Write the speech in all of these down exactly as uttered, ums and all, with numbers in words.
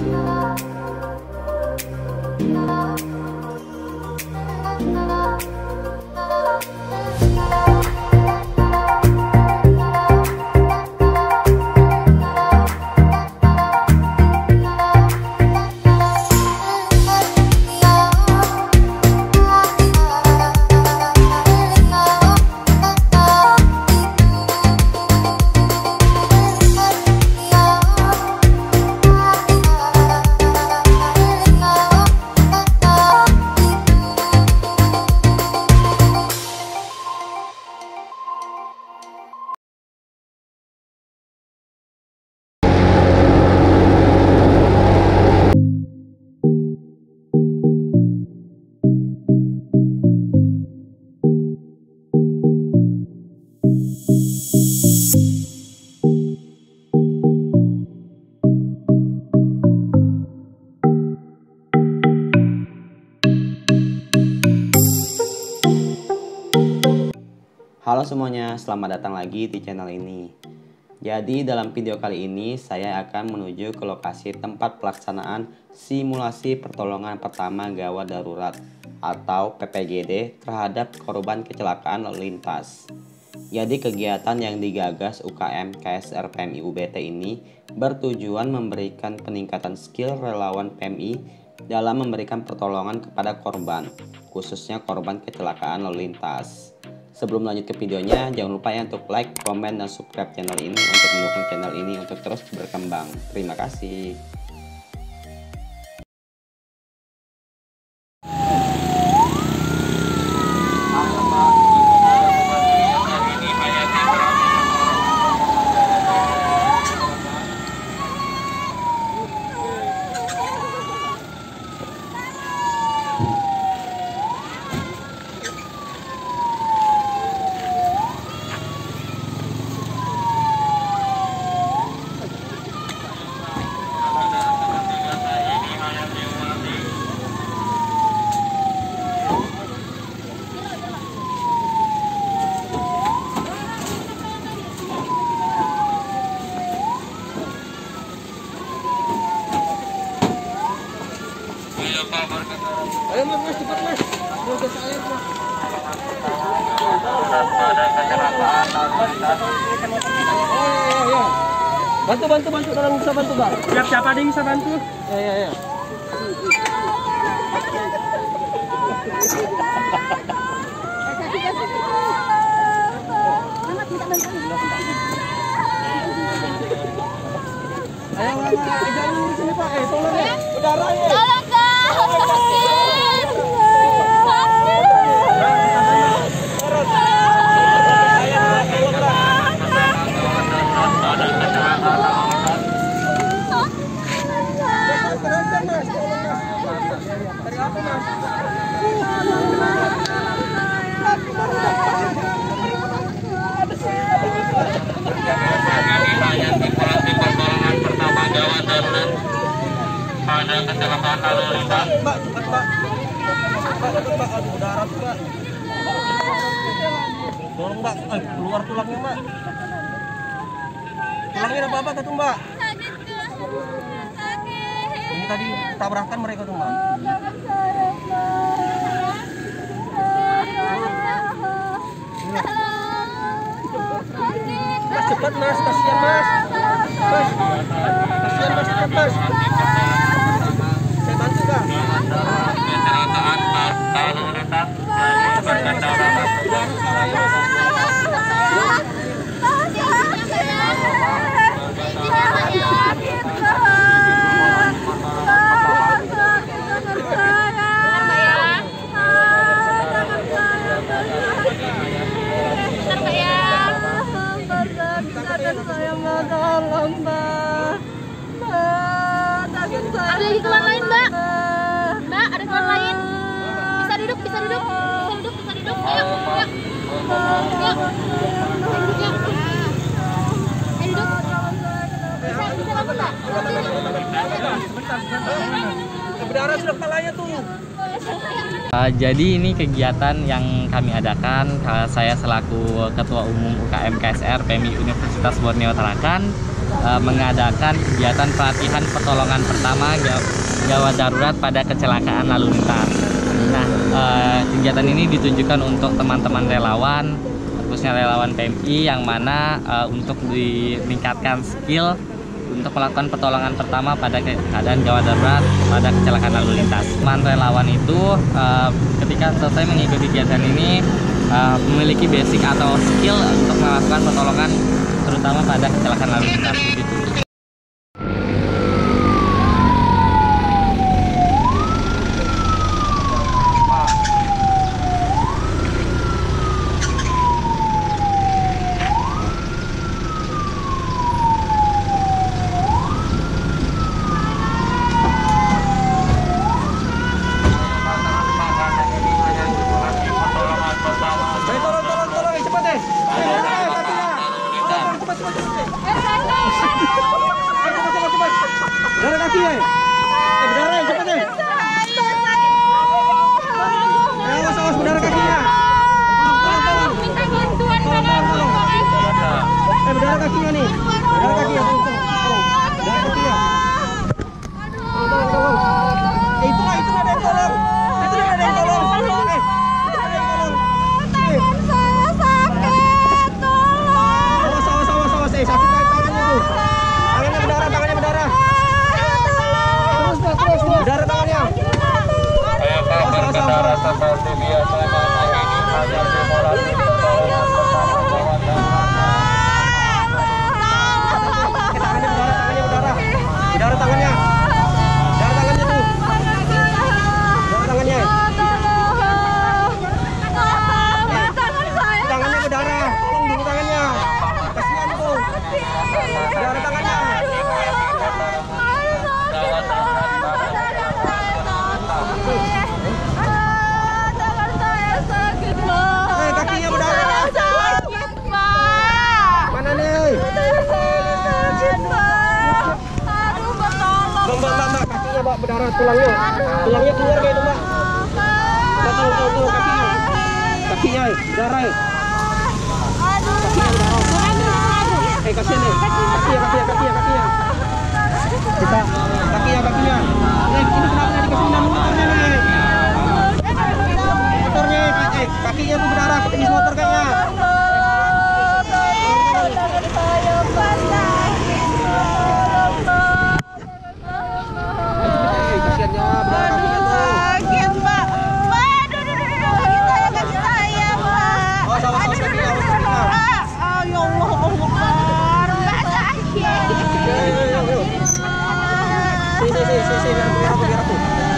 Halo semuanya, selamat datang lagi di channel ini. Jadi dalam video kali ini saya akan menuju ke lokasi tempat pelaksanaan simulasi pertolongan pertama gawat darurat atau P P G D terhadap korban kecelakaan lalu lintas. Jadi kegiatan yang digagas U K M K S R P M I U B T ini bertujuan memberikan peningkatan skill relawan P M I dalam memberikan pertolongan kepada korban, khususnya korban kecelakaan lalu lintas. Sebelum lanjut ke videonya, jangan lupa ya untuk like, komen, dan subscribe channel ini untuk mendukung channel ini untuk terus berkembang. Terima kasih. Ayo mas, mas, cepat mas. Proses air mas. Oh iya, iya. Bantu, bantu, bantu. Tolong bisa bantu bang. Siap, siapa ada yang bisa bantu? Ya, ya, ya. Ayo, jangan di sini pak. Eh, tolong ya. Udara ya. Tolong kak, aku sakit. Ada kecelakaan lalu lintas. Mbak, cepat mbak. Mbak, cepat mbak. Aduh, udara tuh mbak. Tolong mbak, eh, keluar tulangnya mbak. Tulangnya ada apa-apa tuh mbak? Sakit kak, sakit. Ini tadi tabrakan mereka tuh mbak. Mas, cepat mas, kasihan mas. Mas, kasihan mas, cepat mas. Saya bantu kak. Kecelakaan lalu lintas berkendara Ada di keluar lain mbak, mbak ada keluar lain. Bisa duduk, bisa duduk, bisa duduk, bisa duduk. Ayo, yuk, yuk, duduk yuk. Ayo duduk. Bisa, bisa bantu mbak. Berdarah sudah kepalanya tuh. Uh, jadi ini kegiatan yang kami adakan, uh, saya selaku Ketua Umum U K M K S R P M I Universitas Borneo Tarakan uh, mengadakan kegiatan pelatihan pertolongan pertama gawat darurat pada kecelakaan lalu lintas. Nah, uh, kegiatan ini ditujukan untuk teman-teman relawan, khususnya relawan P M I yang mana uh, untuk meningkatkan skill untuk melakukan pertolongan pertama pada keadaan gawat darurat pada kecelakaan lalu lintas. Teman relawan itu uh, ketika selesai mengikuti kegiatan ini uh, memiliki basic atau skill untuk melakukan pertolongan terutama pada kecelakaan lalu lintas begitu. Berdarah kaki ya? Eh, berdarah ya, cepat deh. Eh, awas, awas, berdarah kakinya. Tolong, tolong. Minta bantuan Tolong, tolong, tolong. Eh, berdarah kakinya nih. Berdarah kakinya, tolong, tolong. Tolong. Berdarah kakinya. Tolong, tolong, tolong. Eh, itulah, itulah ada yang tolong. Itulah ada yang tolong. Eh, itulah ada yang tolong. Eh. Awas, awas, awas, awas. Eh, sakit tangannya tuh. Tangannya berdarah, tangannya berdarah. Terus, terus, terus. Berdarah tangannya. Ayo Pak berkendara seperti biasa karena ini hanya simulasi pertolongan pertama gawat darurat. Tangannya berdarah, tangannya berdarah. Berdarah tangannya. Berdarah tangannya tuh. Berdarah tangannya. Tangannya berdarah. Tolong dulu tangannya. Kasihan tuh. Berdarah tangannya. Eh, kakinya berdarah. Mana nih? Mbak, mbak, mbak, mbak, kakinya mbak berdarah, tulangnya. Tulangnya keluar kayak itu mbak. Mbak, tuh, tuh, tuh, kakinya. Kakinya, berdarah. Kakinya berdarah. Eh, kasihan nih. Kakinya, kakinya, kakinya, kakinya. Kita, kakinya, kakinya. Eh, ini kenapa nggak dikasih nama motornya nih? Motornya, eh, kakinya tuh berdarah, ketingis motor kayaknya. Eh, kasihannya berdarah kakinya tuh. Awas, awas, awas kakinya, awas kakinya. Si, si, si, si, si, biar aku, biar aku, biar aku.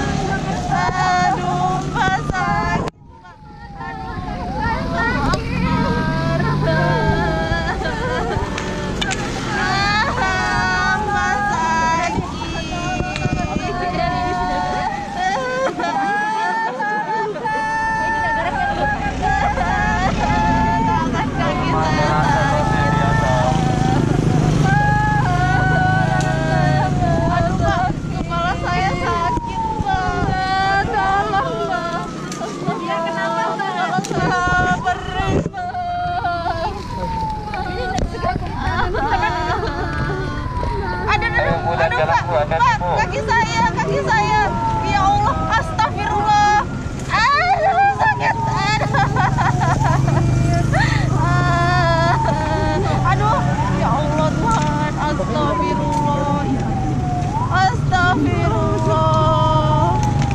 Kaki saya, kaki saya. Ya Allah, astagfirullah. Aduh, sakit. Aduh, ya Allah Tuhan, astagfirullah. Astagfirullah.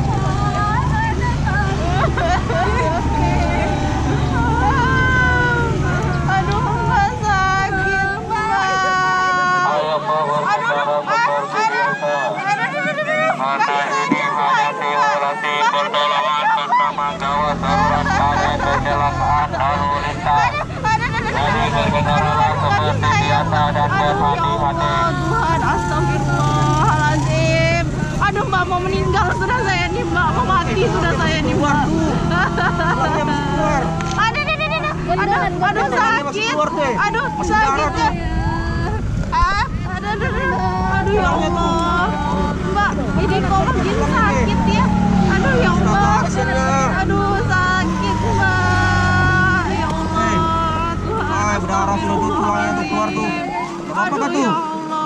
Aduh, Mbak sakit, Mbak. Ayo Pak berkendara seperti biasa karena ini hanya simulasi pertolongan pertama gawat darurat pada kecelakaan lalu lintas. Jadi berkendaralah seperti biasa dan berhati-hati. Tuhan, astagfirullahaladzim. Aduh, Mbak mau meninggal sudah saya nih, Mbak. Mau mati sudah saya nih, Mbak. Tulangnya masih keluar. Aduh, aduh, aduh, aduh, aduh, aduh, sakit. Aduh, sakit. Ah, aduh, aduh, aduh, aduh, ya Allah. Mbak, ini kok makin sakit ya. Aduh, ya Allah. Aduh, sakit, Mbak. Ya Allah, Tuhan. Ah, berdarah sudah tuh tulangnya tuh keluar tuh. Gak apa-apa Aduh, tuh. ya Allah.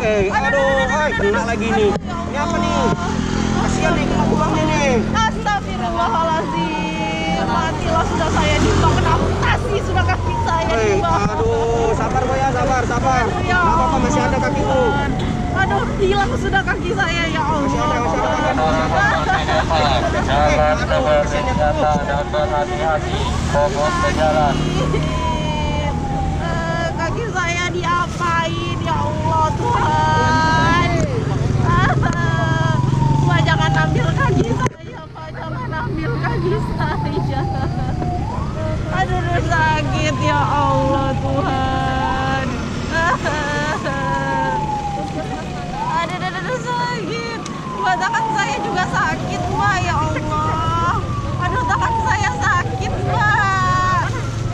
Eh, aduh, ay, kena lagi nih. Ini apa nih? Kasihan nih kena tulangnya nih. Astagfirullahaladzim. Matilah sudah saya nimba, kena amputasi sudah kaki saya Eh, nimba. aduh, sabar Boy ya, sabar, sabar. Ya Nggak apa-apa, masih ada kakimu. Aduh, hilang sudah kaki saya ya Allah. Masih ada, masih ada kakimu. Jalan bersenjata dan berhati-hati. Fokus ke jalan. Eh, kaki saya diapain ya Allah Tuhan. Ah, Pak jangan ambil kaki saya, Pak jangan ambil kaki saya. Aduh, aduh, sakit ya Allah Tuhan. Aduh, aduh, aduh, sakit. Buat tangan saya juga sakit, Pak ya Allah. Aduh, tangan saya sakit, Pak.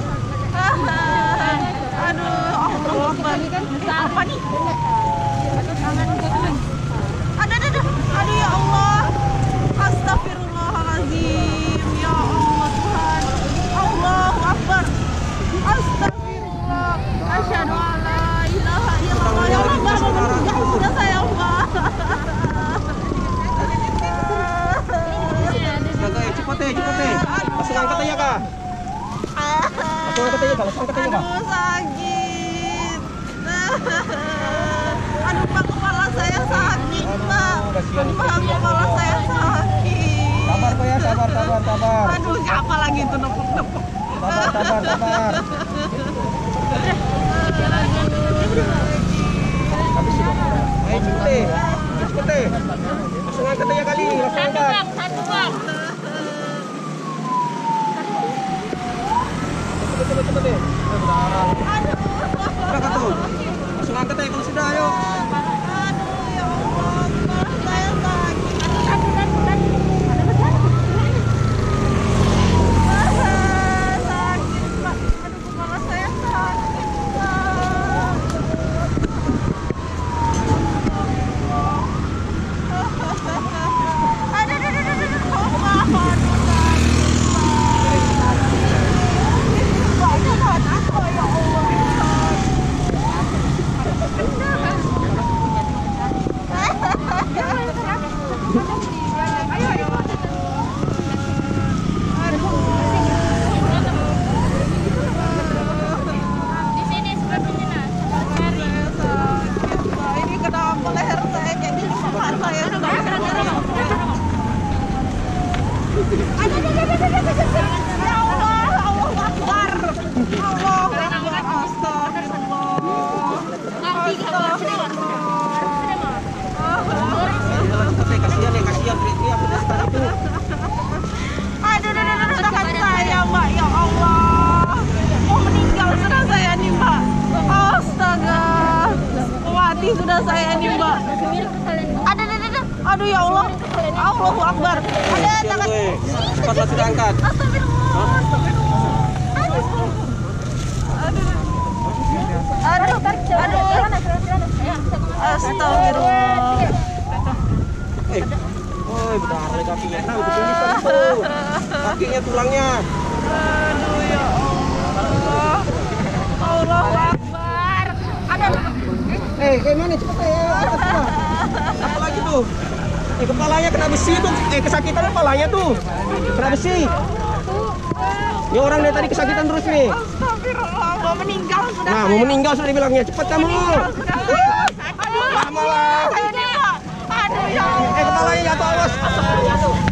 Aduh, Allah Akbar. Apa nih? Aduh, aduh, aduh, aduh ya Allah. Astagfirullahaladzim. Ya Allah Tuhan. Allahu Akbar. Astagfirullah. Asyhadu an la ilaha illallah. Ya Allah, bangun sudah saya, Allah. Astaga, eh, cepet eh, cepet eh. Langsung angkat aja kak. Langsung angkat aja kak, langsung angkat aja kak. Aduh, sakit. Aduh, Pak, kepala saya sakit, Pak. Pak, kepala saya sakit. Sabar Boy ya, sabar, sabar, sabar. Aduh, apa lagi itu nepuk-nepuk. Sabar, sabar, sabar. Habis sudah. Ayo cepet eh. Cepet eh. Langsung angkat aja kali, langsung angkat. Satu, Bang. Cepet, cepet, cepet eh. Aduh. Udah kak tuh. Langsung angkat aja kalau sudah, ayo. Aduh, ya Allah, kepala saya sakit. Aduh, aduh, aduh, aduh. Ah, sakit, Pak. Aduh, kepala saya sakit, Pak. Aduh, aduh, aduh, aduh, aduh. Oh, Pak. Aduh, sakit, Pak. Pak, jangan apa, ya Allah. Ini kenapa leher saya jadi leher saya sudah Ya Allah, Allah Akbar. Allah Akbar. Astagfirullah. Kasihan deh, kasihan teriak pedas tadi tuh. Aduh, aduh, aduh, aduh, tangan saya, Mbak. Ya Allah. Mau meninggal sudah saya nih, Mbak. Astaga. Mati sudah saya nih, Mbak. Aduh, aduh, aduh. Aduh, ya Allah. Allahu Akbar. Ada tangan. Cepat sudah angkat. Astagfirullah. Astagfirullah. Aduh. Aduh. Aduh. Aduh. Astagfirullah. Eh, woi, bentar lagi kakinya. Nah, udah tulisan tuh. Kakinya tulangnya. Aduh, ya Allah. Allahu Akbar. Ada. Eh, kayak mana cepet ya? Angkat semua. Apa lagi tuh? Eh, kepalanya kena besi tuh. Eh, kesakitan kepalanya tuh. Kena besi. Ini orang dari tadi kesakitan terus nih. Astagfirullah, mau meninggal sudah. Nah, mau meninggal sudah dibilangnya. Cepet kamu. Aduh, lama lah. Aduh, ya Allah. Eh, kepalanya jatuh, awas.